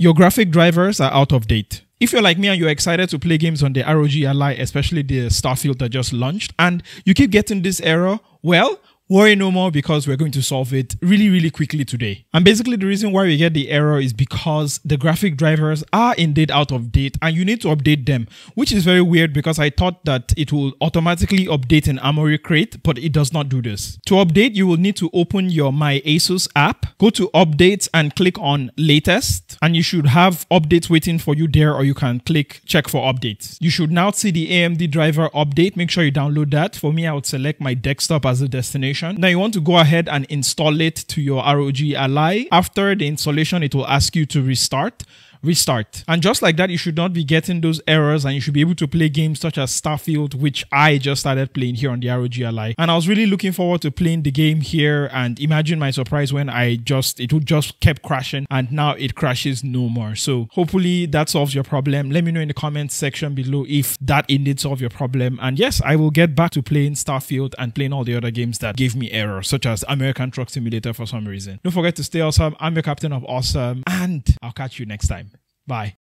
your graphic drivers are out of date. If you're like me and you're excited to play games on the ROG Ally, especially the Starfield that just launched, and you keep getting this error, well, worry no more, because we're going to solve it really quickly today. And basically the reason why we get the error is because the graphic drivers are indeed out of date and you need to update them, which is very weird because I thought that it will automatically update in Armory Crate, but it does not do this. To update, you will need to open your MyAsus app, go to updates and click on latest, and you should have updates waiting for you there, or you can click check for updates. You should now see the AMD driver update. Make sure you download that. For me, I would select my desktop as a destination. Now you want to go ahead and install it to your ROG Ally. After the installation, it will ask you to restart. And just like that, you should not be getting those errors and you should be able to play games such as Starfield, which I just started playing here on the ROG Ally. And I was really looking forward to playing the game here, and imagine my surprise when it would just kept crashing, and now it crashes no more. So hopefully that solves your problem. Let me know in the comments section below if that indeed solved your problem. And yes, I will get back to playing Starfield and playing all the other games that gave me errors, such as American Truck Simulator for some reason. Don't forget to stay awesome. I'm your captain of awesome, and I'll catch you next time. Bye.